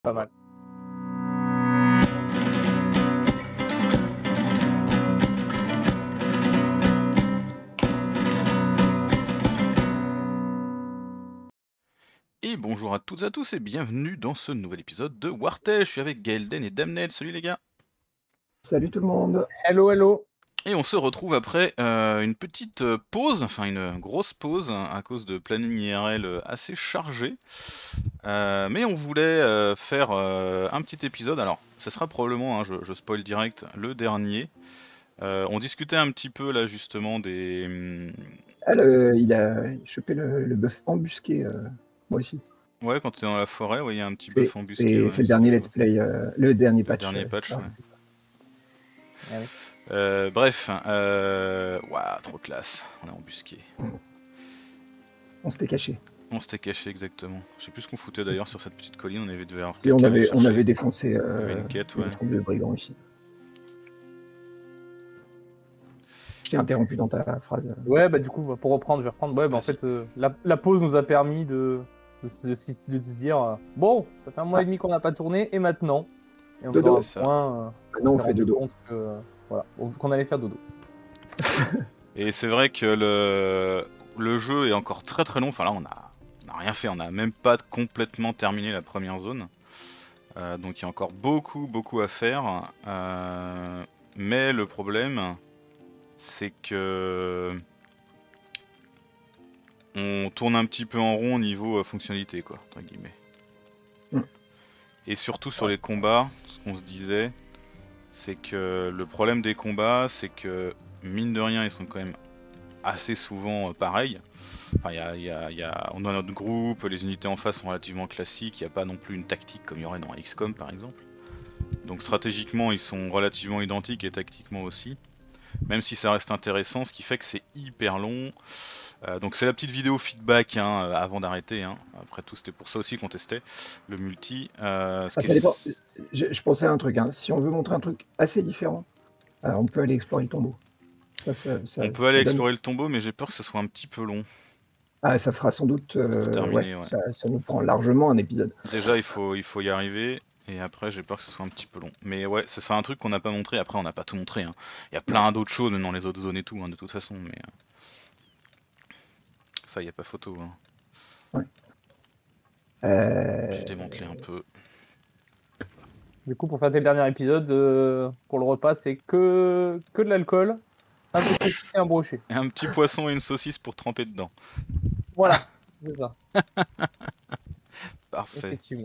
Pas mal. Et bonjour à toutes et à tous et bienvenue dans ce nouvel épisode de Wartech. Je suis avec Gaelden et Damned. Salut les gars. Salut tout le monde. Hello, hello. Et on se retrouve après une petite pause, enfin une grosse pause à cause de planning IRL assez chargé. Mais on voulait faire un petit épisode. Alors, ça sera probablement, hein, je spoil direct, le dernier. On discutait un petit peu là justement des. Ah, il a chopé le bœuf embusqué, moi aussi. Ouais, quand t'es dans la forêt, ouais, il y a un petit bœuf embusqué. C'est Ouais, le dernier let's play, le dernier le patch. dernier patch. Ouais. Ah oui. Bref, waouh, trop classe, on est embusqué. On s'était caché. On s'était caché exactement. Je sais plus ce qu'on foutait d'ailleurs sur cette petite colline, on avait devait avoir Et on quelqu'un avait chercher. défoncé Il y avait une quête, ouais. le trompe de brigand ici. Je t'ai interrompu dans ta phrase. Ouais, bah du coup, pour reprendre, je vais reprendre. Ouais, bah en fait, la pause nous a permis de se dire bon, ça fait un mois et demi qu'on n'a pas tourné, et maintenant et en Dodo. faisant un point, Maintenant, on s'est fait rendu dodo. compte que, voilà, qu'on allait faire dodo. Et c'est vrai que le jeu est encore très très long. Enfin là, on a rien fait, on a même pas complètement terminé la première zone. Donc il y a encore beaucoup à faire. Mais le problème, c'est que on tourne un petit peu en rond au niveau fonctionnalité, quoi, entre guillemets. Et surtout sur les combats, ce qu'on se disait, c'est que le problème des combats, c'est que mine de rien, ils sont quand même assez souvent pareils. Enfin, on a notre groupe, les unités en face sont relativement classiques, il n'y a pas non plus une tactique comme il y aurait dans XCOM par exemple. Donc stratégiquement, ils sont relativement identiques et tactiquement aussi. Même si ça reste intéressant, ce qui fait que c'est hyper long. Donc c'est la petite vidéo feedback hein, avant d'arrêter. Hein. Après tout, c'était pour ça aussi qu'on testait le multi. Ça dépend. Je pensais à un truc. Hein. Si on veut montrer un truc assez différent, on peut aller explorer le tombeau. On peut aller explorer le tombeau, mais j'ai peur que ça soit un petit peu long. Ah, ça fera sans doute. Terminer, ouais. Ça nous prend largement un épisode. Déjà, il faut y arriver. Et après, j'ai peur que ce soit un petit peu long. Mais ouais, ce sera un truc qu'on n'a pas montré. Après, on n'a pas tout montré. Hein. Il y a plein d'autres choses dans les autres zones et tout, hein, de toute façon. Mais ça, il n'y a pas photo. Hein. Ouais. J'ai démantelé un peu. Du coup, pour faire le dernier épisode, pour le repas, c'est que de l'alcool, un peu de saucisse et un brochet. Et un petit poisson et une saucisse pour tremper dedans. Voilà, c'est ça. Parfait. Effectivement.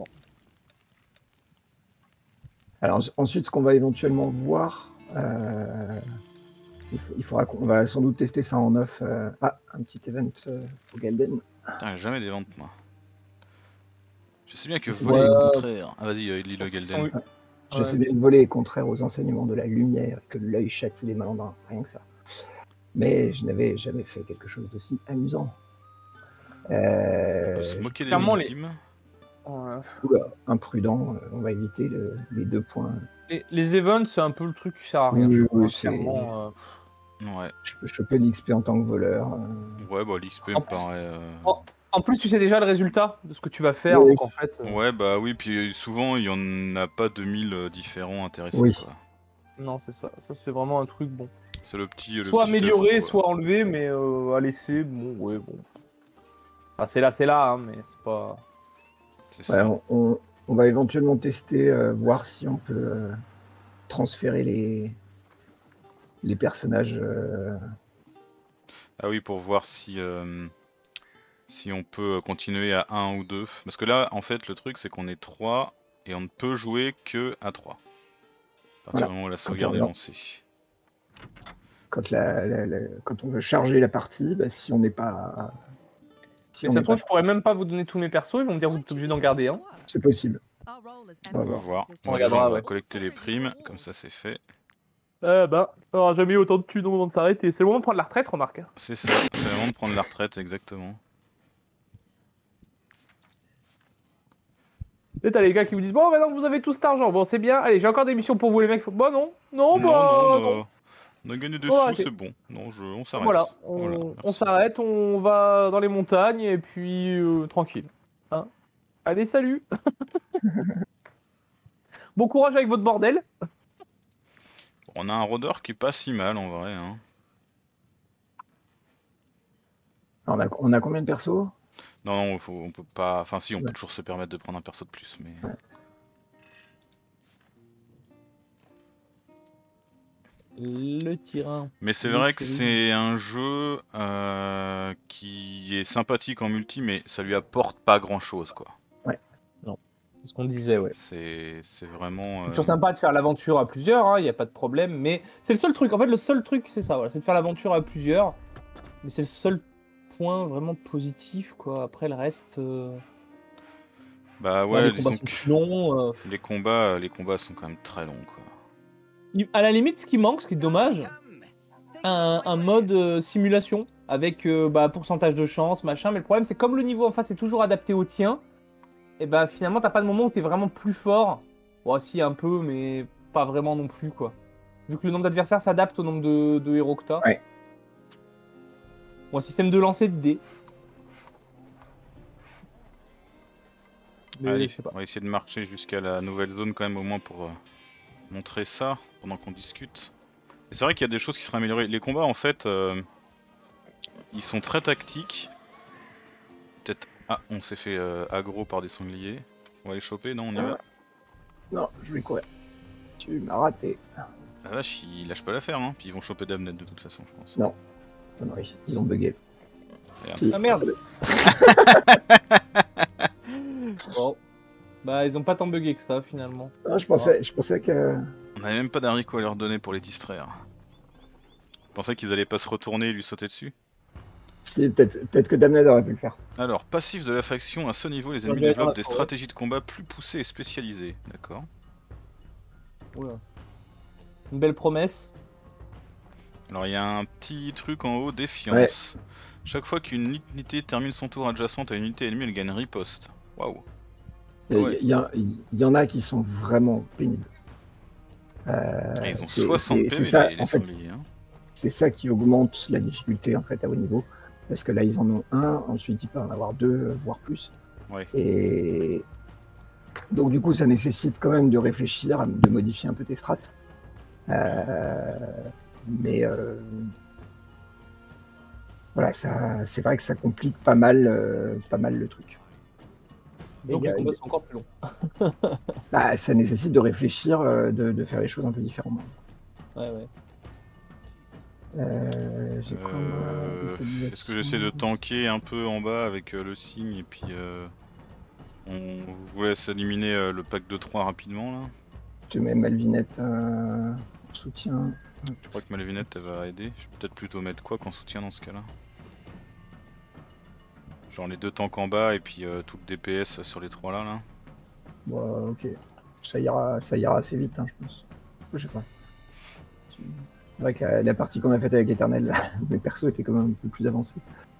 Alors ensuite, ce qu'on va éventuellement voir, il faudra qu'on va sans doute tester ça en off. Un petit event au Gaelden. Putain, j'ai jamais des ventes moi. Je sais bien que voler est contraire. Ah vas-y, lis le Gaelden. Je sais bien que voler est contraire aux enseignements de la lumière, que l'œil châtie les malandrins, rien que ça. Mais je n'avais jamais fait quelque chose d'aussi amusant. On peut se moquer des victimes. Oula, imprudent, on va éviter les 2 points. Les events, c'est un peu le truc qui sert à rien. Oui, ouais. Je peux choper l'XP en tant que voleur. Ouais, bah l'XP me paraît. En plus, tu sais déjà le résultat de ce que tu vas faire, donc en fait. Ouais, bah oui, puis souvent il y en a pas 2000 différents intéressants. Oui. Quoi. Non, c'est ça. Ça, c'est vraiment un truc bon. C'est le petit. Soit amélioré, soit enlevé, mais à laisser, bon, ouais, bon. Enfin, c'est là, hein, mais c'est pas. C'est ça. Ouais, on va éventuellement tester, voir si on peut transférer les personnages. Ah oui, pour voir si on peut continuer à 1 ou 2. Parce que là, en fait, le truc, c'est qu'on est 3 et on ne peut jouer que à 3. À partir du moment où la sauvegarde est lancée. Quand on veut charger la partie, bah, si on n'est pas. Si ça se trouve, je pourrais même pas vous donner tous mes persos, ils vont me dire vous êtes obligé d'en garder un. C'est possible. On va voir. On regardera, on va collecter les primes, comme ça c'est fait. On aura jamais eu autant de thunes au moment de s'arrêter. C'est le moment de prendre la retraite, remarque. C'est ça, c'est le moment de prendre la retraite, exactement. Et t'as les gars qui vous disent bon, maintenant vous avez tout cet argent, bon c'est bien, allez j'ai encore des missions pour vous les mecs. Bon non, on a gagné des sous, c'est bon. Non, on s'arrête. Voilà, on s'arrête, on va dans les montagnes et puis tranquille. Hein, allez, salut. Bon courage avec votre bordel. On a un rôdeur qui est pas si mal en vrai. Hein. On a combien de persos? Non, on peut pas. Enfin, si, on peut Ouais. toujours se permettre de prendre un perso de plus, mais. Ouais. Le tyran. Mais c'est Le vrai que tyran. c'est un jeu qui est sympathique en multi, mais ça lui apporte pas grand chose, quoi. C'est ce qu'on disait, ouais. C'est vraiment. C'est toujours sympa de faire l'aventure à plusieurs, il n'y a pas de problème, mais c'est le seul truc. En fait, le seul truc, c'est ça, voilà, c'est de faire l'aventure à plusieurs. Mais c'est le seul point vraiment positif, quoi. Après, le reste. Bah Ouais, ouais, les combats disons sont que plus longs. les combats sont quand même très longs, quoi. À la limite, ce qui manque, ce qui est dommage, un mode simulation avec pourcentage de chance, machin. Mais le problème, c'est comme le niveau en face est toujours adapté au tien, et bah finalement, t'as pas de moment où t'es vraiment plus fort. Bon, si, un peu, mais pas vraiment non plus, quoi. Vu que le nombre d'adversaires s'adapte au nombre de héros que t'as. Ouais. Ou un système de lancer de dés. Mais Allez, je sais pas. on va essayer de marcher jusqu'à la nouvelle zone quand même, au moins pour montrer ça pendant qu'on discute. Et c'est vrai qu'il y a des choses qui seraient améliorées. Les combats, en fait, ils sont très tactiques. Peut-être. Ah, on s'est fait aggro par des sangliers. On va les choper, non, on y va. Non, je vais courir. Tu m'as raté. La vache, ils lâchent pas l'affaire, hein. Puis ils vont choper Damnet de toute façon, je pense. Non. Non, ils ont bugué. Merde. Si. Ah merde. Bon. Bah, ils ont pas tant bugué que ça, finalement. Ah, je pensais que. On avait même pas d'haricots à leur donner pour les distraire. Je pensais qu'ils allaient pas se retourner et lui sauter dessus. Si, peut-être que Damned aurait pu le faire. Alors, passif de la faction, à ce niveau, les Ouais, ennemis mais développent dans la des forêt. stratégies de combat plus poussées et spécialisées. D'accord. Oula. Une belle promesse. Alors, il y a un petit truc en haut, défiance. Chaque fois qu'une unité termine son tour adjacente à une unité ennemie, elle gagne riposte. Waouh. Ouais. Il y en a qui sont vraiment pénibles. Ah, ils ont c'est- 60 c'est PV ça, les en fait, sangliers. Hein. c'est ça qui augmente la difficulté en fait à haut niveau. Parce que là, ils en ont un, ensuite ils peuvent en avoir deux, voire plus. Ouais. Et donc, du coup, ça nécessite quand même de réfléchir, de modifier un peu tes strats. Mais voilà, c'est vrai que ça complique pas mal le truc. Donc Et, les combats sont encore plus longs. bah, ça nécessite de réfléchir, de faire les choses un peu différemment. Ouais, ouais. J'ai quoi, moi, déstabilisation. Est-ce que j'essaie de tanker un peu en bas avec le signe et puis on vous laisse éliminer le pack de 3 rapidement là? Je mets Malvinette en soutien. Je crois que Malvinette elle va aider. Je vais peut-être plutôt mettre quoi qu'en soutien dans ce cas là? Genre les deux tanks en bas et puis tout le DPS sur les 3 là. Bon, ok. Ça ira assez vite, hein, je pense. Je sais pas. C'est vrai que la partie qu'on a faite avec Eternel, là, mes persos étaient quand même un peu plus avancés.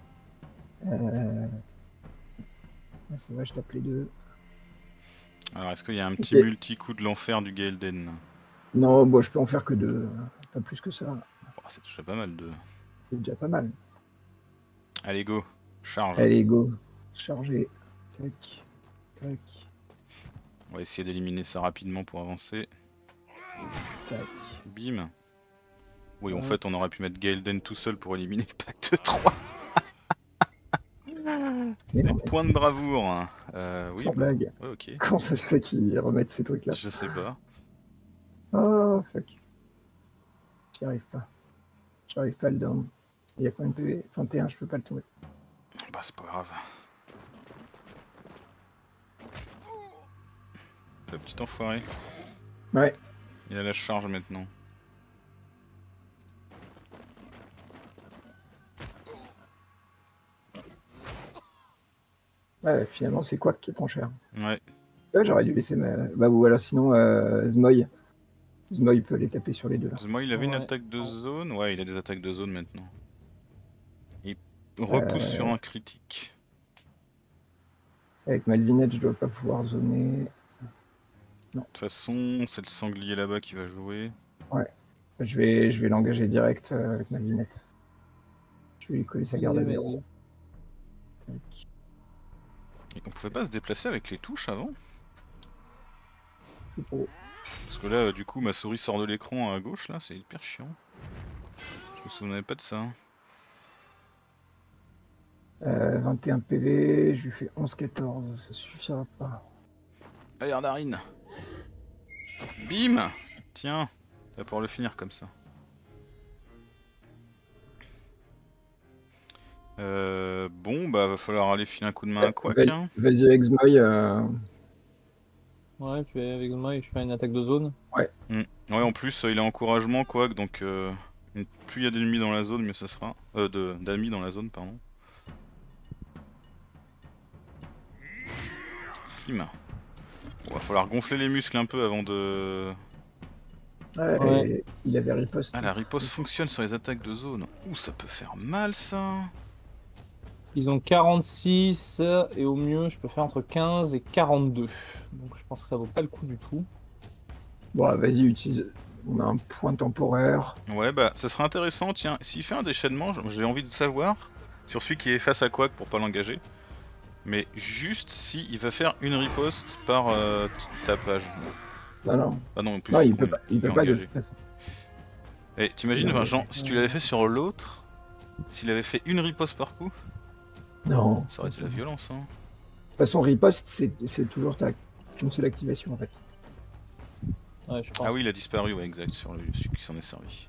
C'est vrai, je tape les deux. Alors est-ce qu'il y a un petit Ok. multi-coup de l'enfer du Gaelden? Non, bon, je peux en faire que deux. Pas plus que ça. Oh, c'est déjà pas mal de... C'est déjà pas mal. Allez go, charge. Allez, go. Charger. Tac. Tac. On va essayer d'éliminer ça rapidement pour avancer. Tac. Bim. Oui, en Ouais. fait on aurait pu mettre Gaelden tout seul pour éliminer le pack de 3. Mais non, mais Point de bravoure. Hein. Oui, sans blague. ouais, ok. Comment ça se fait qu'ils remettent ces trucs-là? Je sais pas. Oh, fuck. J'y arrive pas. J'arrive pas à le down. Il y a combien de PV? 21, je peux pas le tomber. Bah c'est pas grave. Le petit enfoiré. Ouais. Il a la charge maintenant. Ouais, finalement, c'est quoi qui prend cher? Ouais. Ouais, j'aurais dû laisser ma. Bah, ou alors sinon, Zmoy. Zmoy peut les taper sur les deux là. Moi il avait une Ouais. attaque de zone. Ouais, il a des attaques de zone maintenant. Il repousse sur un critique. Avec Malvinette, je dois pas pouvoir zoner. De toute façon, c'est le sanglier là-bas qui va jouer. Je vais l'engager direct avec Malvinette. Je vais lui coller sa garde à Vas-y, zéro. vas-y. Tac. Et on pouvait pas se déplacer avec les touches avant? sais pas. Parce que là, du coup, ma souris sort de l'écran à gauche, là, c'est hyper chiant. Je me souvenais pas de ça. 21 PV, je lui fais 11-14, ça suffira pas. Allez, Ardarine. Bim. Tiens, tu vas pouvoir le finir comme ça. Bon, bah va falloir aller filer un coup de main à Quack. Hein. Vas-y, Exmoy. Ouais, tu fais avec moi et je fais une attaque de zone. Ouais. Ouais, en plus, il a encouragement Quack, donc plus il y a d'ennemis dans la zone, mieux ça sera. D'amis dans la zone, pardon. Bim. Bon, va falloir gonfler les muscles un peu avant de... Ouais. Il avait riposte. Ah, la riposte fonctionne sur les attaques de zone. Ouh, ça peut faire mal ça. Ils ont 46 et au mieux je peux faire entre 15 et 42. Donc je pense que ça vaut pas le coup du tout. Bon, vas-y, utilise. On a un point temporaire. Ouais, bah ça serait intéressant, tiens, s'il fait un déchaînement, j'ai envie de savoir sur celui qui est face à Quack pour pas l'engager. Mais juste si il va faire une riposte par tapage. Non. Ah non, en plus, Non, il con, peut est pas de engagé. toute façon. Et t'imagines, Non, Jean, si tu l'avais fait sur l'autre, s'il avait fait une riposte par coup, Non. ça aurait été la violence, hein. De toute façon, riposte, c'est toujours qu'une seule activation en fait. Ouais, je pense. Ah oui, il a disparu, ouais, exact, sur celui qui s'en est servi.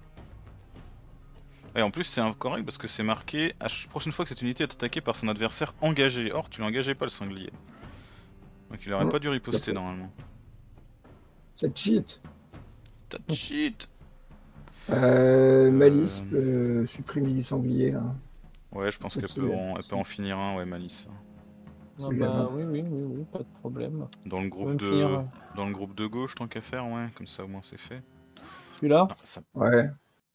Et en plus, c'est incorrect parce que c'est marqué à la prochaine fois que cette unité est attaquée par son adversaire engagé. Or, tu l'engageais pas le sanglier. Donc il aurait pas dû riposter normalement. C'est cheat. T'as cheat. Malice peut supprimer du sanglier. Là. Ouais, je pense qu'elle peut, en finir un, ouais, Malice. Ah bah oui, pas de problème. Dans le groupe de gauche, tant qu'à faire, ouais, comme ça au moins c'est fait. Celui-là ça... Ouais.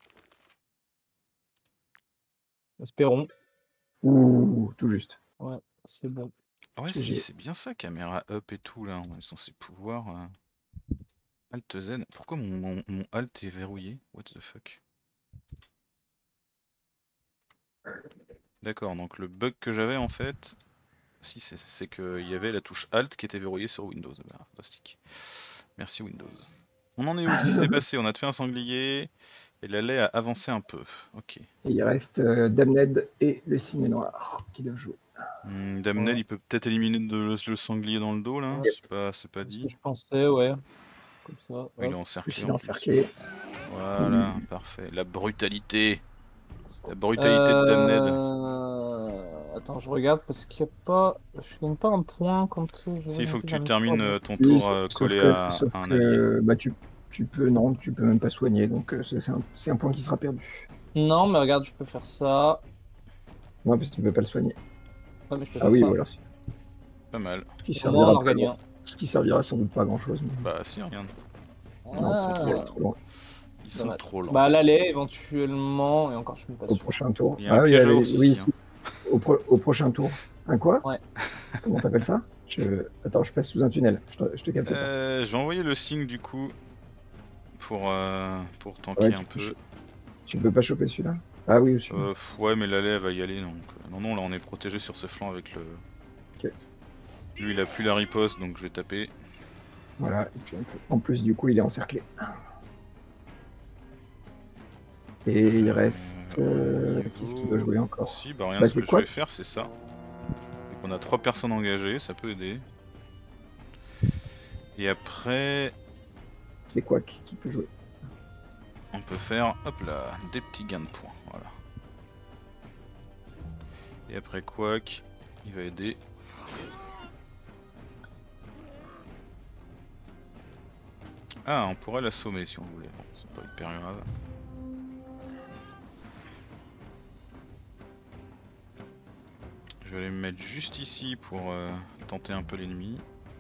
Espérons. Ouh, tout juste. Ouais, c'est bon. Ouais, si, c'est bien ça, caméra up et tout, là, on est censé pouvoir... Alt Z, pourquoi mon Alt est verrouillé? What the fuck? D'accord, donc le bug que j'avais en fait, si c'est qu'il y avait la touche Alt qui était verrouillée sur Windows. Bah, fantastique. Merci Windows. On en est où? Qu'est-ce qui s'est passé? On a fait un sanglier et la lait a avancé un peu. Ok. Et il reste Damned et le cygne noir qui doivent jouer. Damned, il peut peut-être éliminer le sanglier dans le dos là. C'est pas dit. Ce que je pensais, ouais. Comme ça. Il est encerclé. Il est encerclé. Voilà, parfait. La brutalité. La brutalité de Damned. Attends, je regarde parce qu'il n'y a pas. Je gagne pas un point quand. Si, il faut que tu termines ton tour collé à un allié. Bah, tu peux, non, tu peux même pas soigner, donc c'est un point qui sera perdu. Non, mais regarde, je peux faire ça. Ouais, parce que tu peux pas le soigner. Ouais, mais je peux Ah faire oui, ça. voilà. Pas mal. Ce qui servira sans doute pas à grand chose. Mais... Bah, si, regarde. Non, c'est trop loin. Ils sont trop lents. Bah, l'aller éventuellement, et encore, je suis pas sûr. Au prochain tour. Il y a un piège à ours aussi, hein. Au prochain tour. Un quoi? Ouais. Comment t'appelles ça? Attends, je passe sous un tunnel. Je te capte pas. Je vais envoyer le signe du coup pour tanker un peu. Tu peux pas choper celui-là? Ah oui, aussi. Ouais, mais l'allée va y aller donc. Non, là on est protégé sur ce flanc avec le. Ok. Lui il a plus la riposte donc je vais taper. Voilà, et puis en plus du coup il est encerclé. Et il reste... Qu'est-ce qu'il doit jouer encore? Si, bah rien, ce que je vais faire c'est ça. Donc on a 3 personnes engagées, ça peut aider. Et après... C'est quoi qui peut jouer? On peut faire, hop là, des petits gains de points, voilà. Et après Quack, il va aider. Ah, on pourrait l'assommer si on voulait, bon, c'est pas hyper grave. Je vais aller me mettre juste ici pour tenter un peu l'ennemi.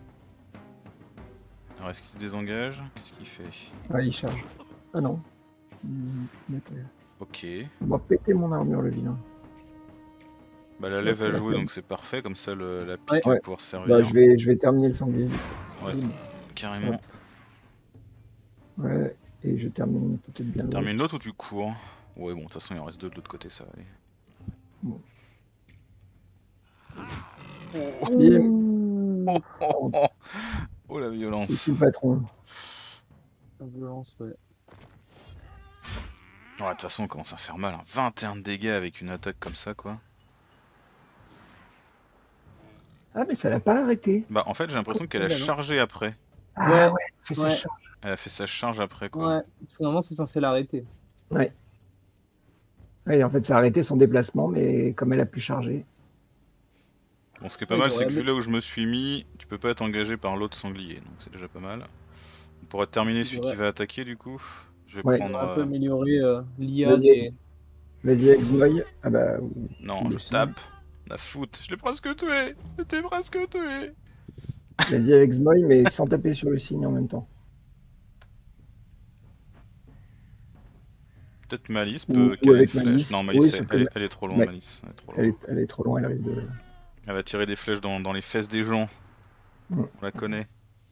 Alors est-ce qu'il se désengage? Qu'est-ce qu'il fait? Ah, il charge. Ah non. Ok. On va péter mon armure le vilain. Bah la lève va jouer donc c'est parfait, comme ça la pique va pouvoir servir. Bah, je vais terminer le sanglier. Ouais, carrément. Ouais, et je termine peut-être bien. Termine l'autre ou tu cours? Ouais bon, de toute façon il en reste deux de l'autre côté, ça va aller. Bon. Oh la violence. C'est qui le patron? La violence, ouais. Ouais, de toute façon, on commence à faire mal. Hein. 21 de dégâts avec une attaque comme ça, quoi. Ah, mais ça l'a pas arrêté. Bah, en fait, j'ai l'impression qu'elle a Bah, non. chargé après. Ah Ouais, ouais, fait sa ouais. charge. Elle a fait sa charge après, quoi. Ouais, parce que normalement c'est censé l'arrêter. Ouais. Ouais, en fait, ça a arrêté son déplacement, mais comme elle a pu charger. Bon, ce qui est pas Ouais, mal, ils c'est que auraient vu là où je me suis mis, tu peux pas être engagé par l'autre sanglier, donc c'est déjà pas mal. On pourra terminer celui qui va attaquer, du coup. Je vais Ouais. prendre... Un peu améliorer l'IA Vas-y, des. Vas-y, Exmoy. Ah bah, Non, le je signe. tape. La foot. Je l'ai presque tué. J'étais presque tué. Vas-y avec Exmoy, mais sans taper sur le signe en même temps. Peut-être Malice Ou- peut ou caler une avec flèche. Malice. Non, Oui, Malice, ça peut elle, ma- elle est trop loin, Ouais. Malice. Elle est trop loin. Elle est trop loin, elle risque de. Elle va tirer des flèches dans les fesses des gens. Mm. On la connaît.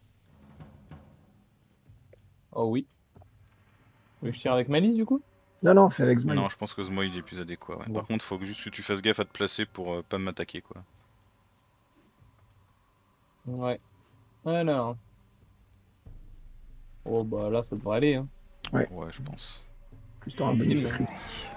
Oh oui. Oui, je tire avec malice du coup. Non, non, fais avec Exmoy. Non, je pense que Zmo il est plus adéquat. Ouais. Bon. Par contre, faut que juste que tu fasses gaffe à te placer pour pas m'attaquer, quoi. Ouais. Alors. Oh bah là ça devrait aller. Hein. Ouais, je pense. Plus t'auras un bonus Tranquille. critique.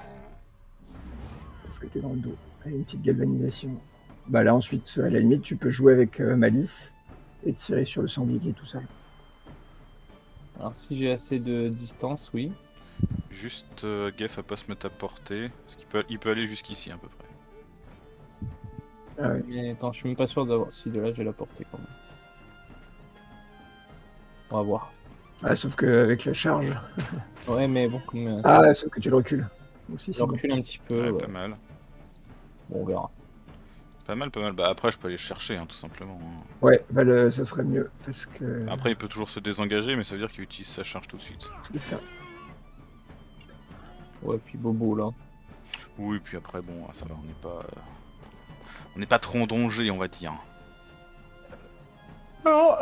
Parce que t'es dans le dos. Allez, une petite galvanisation. Bah là, ensuite, à la limite, tu peux jouer avec Malice et tirer sur le sanglier tout seul. Alors si j'ai assez de distance, oui. Juste gaffe à pas se mettre à portée. Parce qu'il peut aller jusqu'ici à peu près. Ah ouais. Mais attends, je suis même pas sûr d'avoir. Si de là j'ai la portée quand même. On va voir. Ah, sauf qu'avec la charge. Ouais mais bon comme Ah, sauf que tu le recules. Aussi, je c'est bon. recule un petit peu. Ouais, Ouais. pas mal. Bon on verra. Pas mal, pas mal. Bah après, je peux aller le chercher, hein, tout simplement. Hein. Ouais, bah ça serait mieux. Parce que. Après, il peut toujours se désengager, mais ça veut dire qu'il utilise sa charge tout de suite. C'est ça. Ouais puis Bobo là. Oui, puis après, bon, ça va, on n'est pas trop en danger, on va dire. Oh.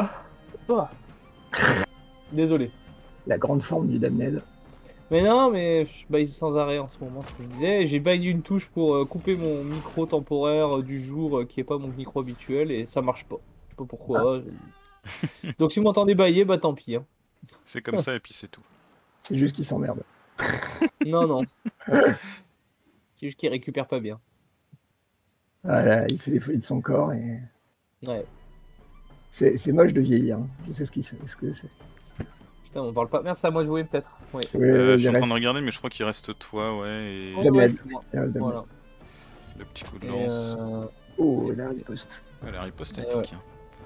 Désolé. La grande forme du Damned. Mais non, mais je baille sans arrêt en ce moment, ce que je disais. J'ai baillé une touche pour couper mon micro temporaire du jour qui est pas mon micro habituel et ça marche pas. Je sais pas pourquoi. Donc si vous m'entendez bailler, bah tant pis. Hein. C'est comme ça, et puis c'est tout. C'est juste qu'il s'emmerde. Non, non. C'est juste qu'il récupère pas bien. Voilà, il fait les folies de son corps et. Ouais. C'est moche de vieillir. Hein. Je sais ce que c'est. Putain, on parle pas. Merde, c'est à moi de jouer peut-être. Oui. Ouais, Je suis il en train reste. de regarder, mais je crois qu'il reste toi, ouais, et Oh, Damned. ouais, c'est moi. Il reste Damned. Voilà. le petit coup de Et, lance. Oh, la riposte. Ouais, la riposte, elle ouais. pique. Hein.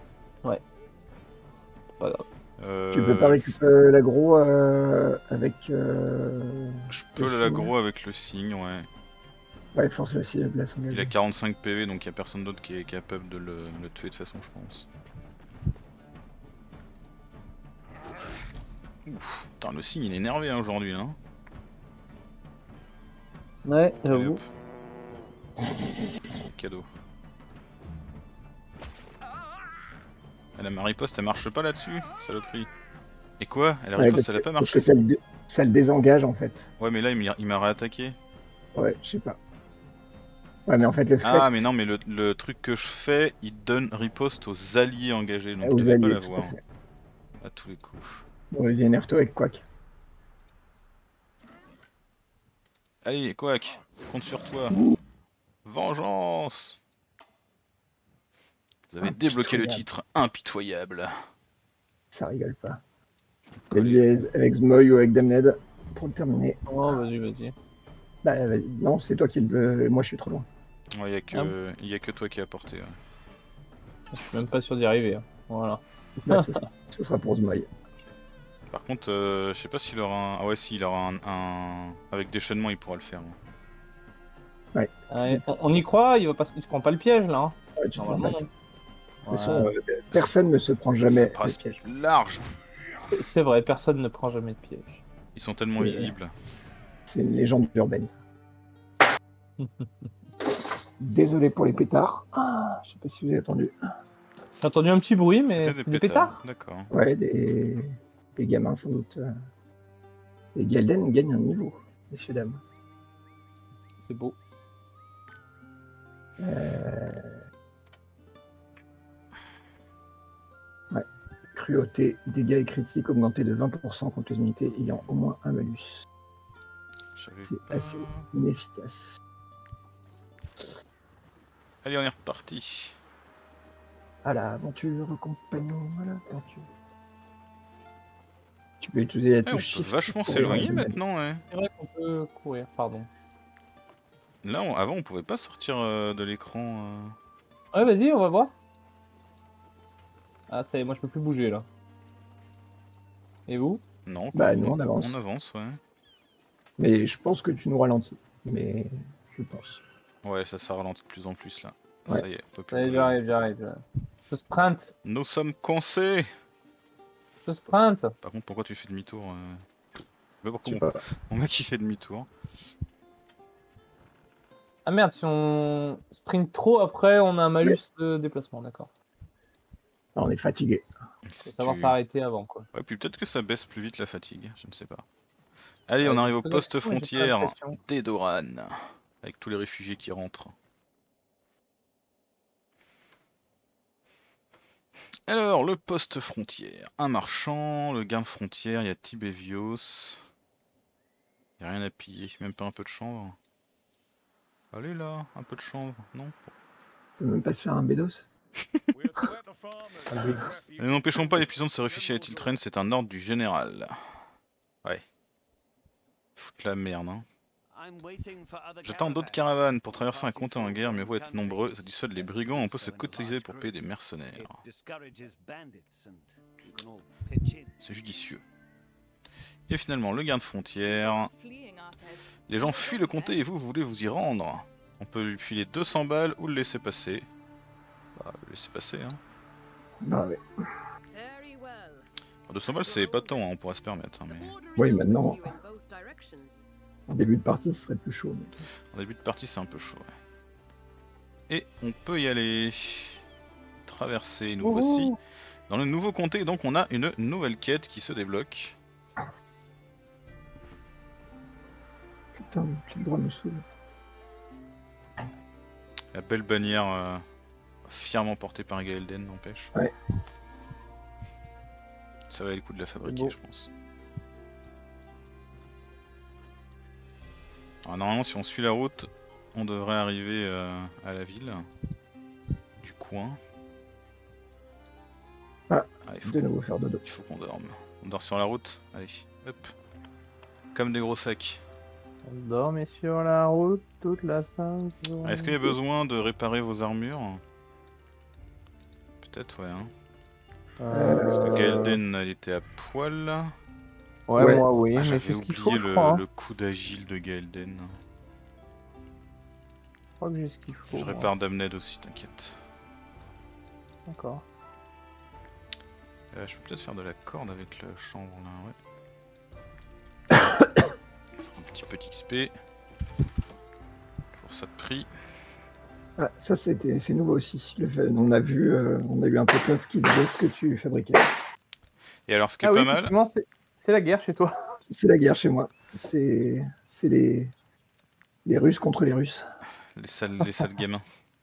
Pas grave. Tu peux pas récupérer l'aggro avec. Je peux le l'aggro avec le signe, ouais. Ouais, force la cible, la Il a s'engager. 45 PV, donc il y a personne d'autre qui est capable de le tuer de toute façon, je pense. Ouf, putain, le signe il est énervé hein, aujourd'hui, hein. Ouais, Allez, j'avoue. hop. Cadeau. Ah, la riposte elle marche pas là-dessus, saloperie. Et quoi? La Ouais, riposte elle a pas parce marché? que ça le désengage en fait. Ouais, mais là il m'a réattaqué. Ouais, je sais pas. Ouais, mais en fait, le fait. Ah, mais non, mais le truc que je fais, il donne riposte aux alliés engagés, donc aux je devais pas alliés, tout l'avoir à fait. à tous les coups. Bon, vas-y, énerve-toi avec Quack. Allez, Quack, compte sur toi. Vengeance! Vous avez débloqué le Impitoyable. titre impitoyable. Ça rigole pas. Vas-y, avec Zmoy ou avec Damned pour le terminer. Oh, vas-y, vas-y. Bah, vas-y. Non, c'est toi qui le. Moi, je suis trop loin. Ouais, y a que toi qui as porté. Ouais. Je suis même pas sûr d'y arriver. Hein. Voilà. Bah, ce sera pour Zmoy. Par contre, je sais pas s'il aura un. Ah ouais, si, il aura un. Avec déchaînement, il pourra le faire. Ouais. Ouais, on y croit, il se prend pas le piège là. Hein. Ouais, tu te rends Normalement, pas. non. De toute façon, Ouais. personne ne se prend Ça jamais passe le piège. large. C'est vrai, personne ne prend jamais de piège. Ils sont tellement Ouais. visibles. C'est une légende urbaine. Désolé pour les pétards. Ah, je sais pas si vous avez entendu. J'ai entendu un petit bruit, mais C'était c'était des pétards. D'accord. Ouais, des gamins sans doute. Et Galden gagne un niveau, messieurs dames. C'est beau. cruauté, dégâts et critiques augmentés de 20% contre les unités ayant au moins un malus. J'avais C'est pas- assez inefficace. Allez, on est reparti. À l'aventure, compagnon, à l'aventure. Tu peux utiliser la Eh, on touche peut Shift vachement pour s'éloigner éloigner. maintenant, ouais. C'est vrai qu'on peut courir, pardon. Là, avant, on pouvait pas sortir de l'écran. Ouais, vas-y, on va voir. Ah, ça y est, moi je peux plus bouger là. Et vous? Non, Bah, quoi, nous, on avance. On avance, ouais. Mais je pense que tu nous ralentis. Mais je pense. Ouais, ça ralentit de plus en plus là. Ouais. Ça y est, on peut plus Allez, bouger. j'arrive. Je sprint. Nous sommes coincés. Je sprint. Par contre, pourquoi tu fais demi-tour Mais pourquoi Je sais pas. mon mec il fait demi-tour? Ah merde, si on sprint trop après, on a un malus de déplacement, d'accord. Ah, on est fatigué. Faut savoir s'arrêter avant, quoi. Ouais, puis peut-être que ça baisse plus vite la fatigue, je ne sais pas. Allez, Ouais, on arrive je au pose poste la question, mais j'ai pas frontière l'impression. d'Edoran, avec tous les réfugiés qui rentrent. Alors, le poste frontière, un marchand, le garde frontière, il y a Tibévios. Il n'y a rien à piller, même pas un peu de chanvre. Allez là, un peu de chanvre, non? On peut même pas se faire un bédos. Ne n'empêchons pas les puissants de se réfugier à Tiltren, c'est un ordre du général. Ouais. Foutre la merde, hein. J'attends d'autres caravanes pour traverser un comté en guerre, mais vous êtes nombreux, ça dissuade les brigands, on peut se cotiser pour payer des mercenaires. C'est judicieux. Et finalement, le garde frontière. Les gens fuient le comté et vous voulez vous y rendre. On peut lui filer 200 balles ou le laisser passer. Bah, le laisser passer, hein. Bah ouais. 200 balles, c'est pas tant, hein, on pourrait se permettre. Hein, mais... Oui, maintenant. En début de partie, ce serait plus chaud. Mais... En début de partie, c'est un peu chaud. Ouais. Et on peut y aller. Traverser, nous voici. Dans le nouveau comté, donc on a une nouvelle quête qui se débloque. Putain, le droit me saoule. La belle bannière fièrement portée par Gaelden, n'empêche. Ouais. Ça valait le coup de la fabriquer, Beau. je pense. Alors, normalement, si on suit la route, on devrait arriver à la ville du coin. Ah, il faut de nouveau faire dodo. il faut qu'on dorme. On dort sur la route. Allez, hop. Comme des gros sacs. On dormait sur la route toute la sainte journée. Est-ce qu'il y a besoin de réparer vos armures? Peut-être, ouais. Hein. Parce que Gaelden, elle était à poil. Ouais, Ouais. moi oui, Ah, mais j'avais c'est ce qu'il oublié faut, je crois. Hein. le coup d'agile de Gaelden. Je crois que j'ai ce qu'il faut. Je moi. répare Damned aussi, t'inquiète. D'accord. Je peux peut-être faire de la corde avec le chanvre là, ouais. Un petit XP. Pour ça de prix. Ah, ça, c'est nouveau aussi. On a eu un pop-up qui disait ce que tu fabriquais. Et alors, ce qui est Ah oui, pas mal, effectivement, c'est la guerre chez toi. C'est la guerre chez moi. C'est les Russes contre les Russes. les sales gamins.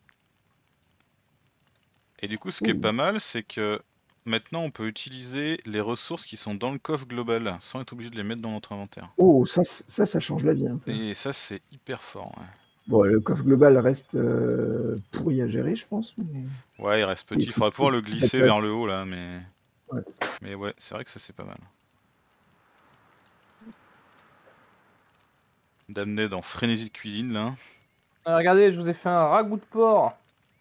Et du coup, ce qui est Ouh. pas mal, c'est que maintenant on peut utiliser les ressources qui sont dans le coffre global sans être obligé de les mettre dans notre inventaire. Oh, ça change la vie un peu. Et ça, c'est hyper fort. Ouais. Bon, le coffre global reste pourri à gérer, je pense. Mais... Ouais, il reste petit. Il faudra pouvoir le glisser vers le haut là, mais. Ouais. Mais ouais, c'est vrai que ça c'est pas mal. Damned en frénésie de cuisine là. Regardez, je vous ai fait un ragoût de porc.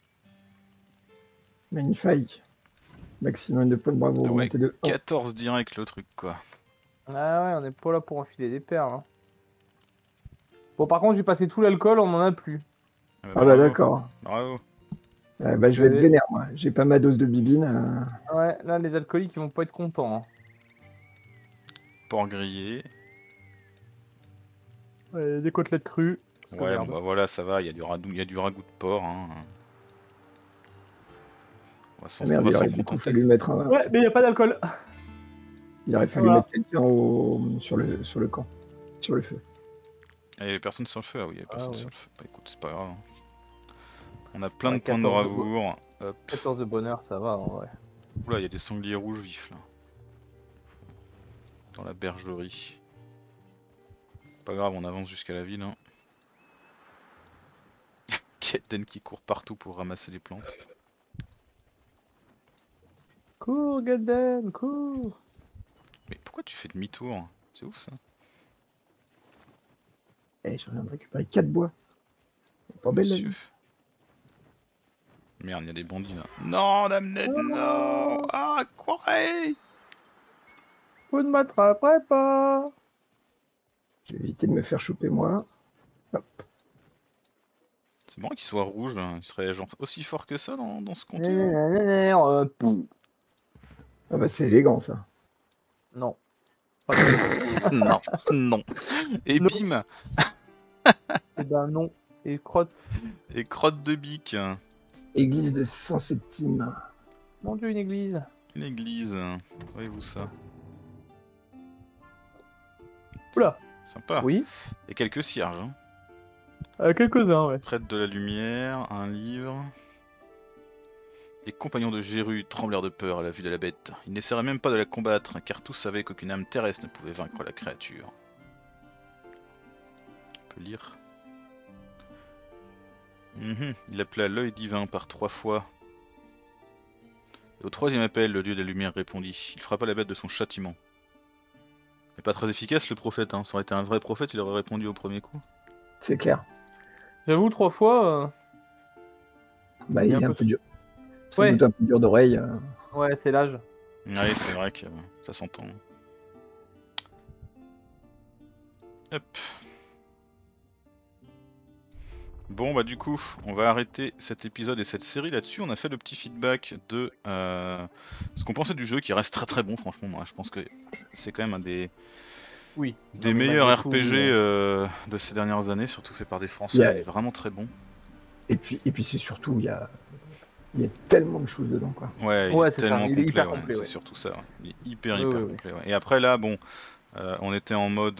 Magnifique. Maximum de points de bravo. Ah ouais, augmenté de 1. 14 direct le truc quoi. Ah ouais, on n'est pas là pour enfiler des perles. Hein. Bon, par contre, j'ai passé tout l'alcool, on en a plus. Ah bah bravo. d'accord. Bravo. Bah, je vais être vénère, moi. J'ai pas ma dose de bibine. Ouais, là, les alcooliques, ils vont pas être contents. Hein. Porc grillé. Ouais, des côtelettes crues. parce que Ouais, merde. bon bah voilà, ça va, il y a du ragoût de porc. Hein. On va s'en Ah merde, on va il s'en aurait du coup contenter. fallu mettre un... Ouais, mais y a pas d'alcool. Il aurait fallu Voilà. mettre quelqu'un sur le camp. Sur le feu. Ah, il y avait personne sur le feu? Ah oui, il y avait personne ouais. sur le feu. Bah écoute, c'est pas grave. Hein. On a plein Ouais, de points de 14 de bravoure. Hop. 14 de bonheur, ça va en vrai. Oula, il y a des sangliers rouges vifs là. Dans la bergerie. Pas grave, on avance jusqu'à la ville. Hein. Kaden qui court partout pour ramasser les plantes. Cours, Golden, cours. Mais pourquoi tu fais demi-tour? C'est ouf ça. Eh, je viens de récupérer 4 bois. Pas belle la Monsieur. vie. Merde, il y a des bandits là. Non, Damned, non. Ah, courez. Vous ne m'attraperez pas. Je vais éviter de me faire choper moi. Hop. C'est marrant qu'il soit rouge, hein. Il serait genre aussi fort que ça dans ce contenu. Ah bah c'est élégant ça. Non. Non, non. Et Non. bim. Eh ben non. Et crotte. Et crotte de bique. Église de Saint-Septime. Mon dieu, une église. Une église. Voyez-vous ça? Oula. Sympa. Oui. Et quelques cierges. Hein. Quelques-uns, ouais. Prêtre de la lumière, un livre. Les compagnons de Géru tremblèrent de peur à la vue de la bête. Ils n'essaieraient même pas de la combattre, car tous savaient qu'aucune âme terrestre ne pouvait vaincre la créature. On peut lire. Il appela l'œil divin par 3 fois. Et au 3e appel, le dieu de la lumière répondit. Il frappa la bête de son châtiment. Mais pas très efficace le prophète, hein. Ça aurait été un vrai prophète, il aurait répondu au premier coup. C'est clair. J'avoue, 3 fois. Bah il est un un peu peu dur. Sans Ouais. doute un peu dur d'oreille. Ouais, c'est l'âge. Ouais, c'est vrai que ça s'entend. Hop. Bon bah du coup, on va arrêter cet épisode et cette série là-dessus. On a fait le petit feedback de ce qu'on pensait du jeu, qui reste très très bon franchement. Moi, je pense que c'est quand même un des Oui. des Non, mais meilleurs malgré tout, RPG de ces dernières années, surtout fait par des Français. Yeah. Il est vraiment très bon. Et puis c'est surtout, il y a tellement de choses dedans quoi. Ouais, il Ouais, est c'est ça, tellement il est complet, hyper ouais, complet, c'est ouais. surtout ça. Ouais. Il est hyper Oui, oui, oui. complet. Ouais. Et après là, bon, on était en mode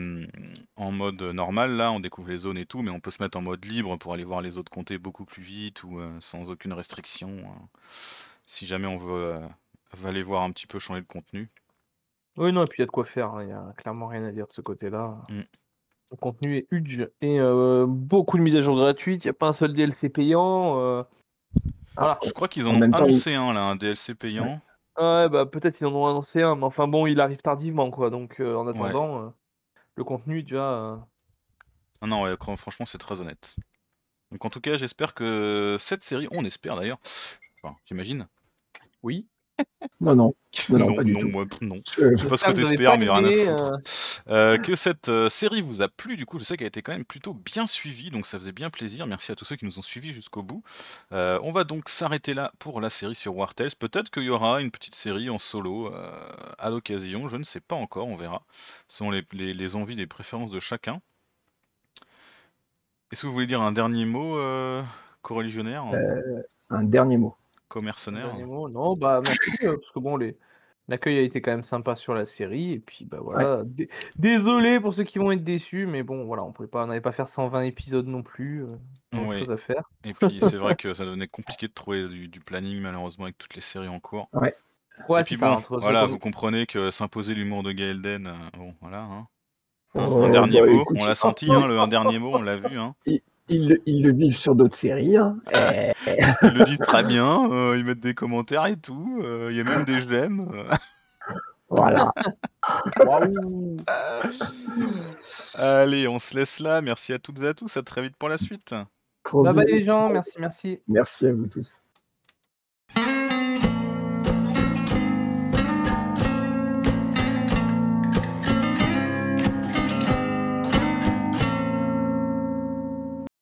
normal là, on découvre les zones et tout, mais on peut se mettre en mode libre pour aller voir les autres comtés beaucoup plus vite ou sans aucune restriction. Si jamais on veut aller voir un petit peu changer le contenu. Oui, non, et puis il y a de quoi faire. Il y a clairement rien à dire de ce côté-là. Mm. Le contenu est huge et beaucoup de mises à jour gratuites. Il n'y a pas un seul DLC payant. Voilà. Je crois qu'ils en En ont même temps, annoncé un là, un DLC payant. Ouais, bah peut-être ils en ont annoncé un, mais enfin bon, il arrive tardivement, quoi. Donc en attendant, le contenu déjà. Ah non, ouais, franchement, c'est très honnête. Donc en tout cas, j'espère que cette série, on espère d'ailleurs, enfin, j'imagine. Oui. non, pas du tout. moi, non. Je- Je sais pas ce que J'espère vous avez t'espères, pas mais rien à aimé, foutre. Que cette série vous a plu, du coup, je sais qu'elle a été quand même plutôt bien suivie, donc ça faisait bien plaisir. Merci à tous ceux qui nous ont suivis jusqu'au bout. On va donc s'arrêter là pour la série sur War Tales. Peut-être qu'il y aura une petite série en solo à l'occasion, je ne sais pas encore, on verra. Selon les envies, les préférences de chacun. Est-ce que vous voulez dire un dernier mot, coreligionnaire, Un dernier mot. commercenaire? dernier mot. Non, bah merci, parce que bon, l'accueil a été quand même sympa sur la série, et puis bah voilà. Désolé pour ceux qui vont être déçus, mais bon, voilà, on n'allait pas faire 120 épisodes non plus, on a autre Oui. chose à faire. Et puis c'est vrai que ça devenait compliqué de trouver du planning malheureusement avec toutes les séries en cours. Ouais. Ouais, Et c'est puis ça, bon, entre voilà, secondes- vous comprenez que s'imposer l'humour de Gaelden, bon voilà. Hein. Oh, Un dernier bah, mot, écoute, on l'a senti, hein, un dernier mot, on l'a vu. Hein. Ils le vivent sur d'autres séries. Hein. Ils le disent très bien, ils mettent des commentaires et tout, il y a même des j'aime. Voilà. Waouh! Allez, on se laisse là, merci à toutes et à tous, à très vite pour la suite. Gros Bye bye bisous. les gens, merci. Merci à vous tous.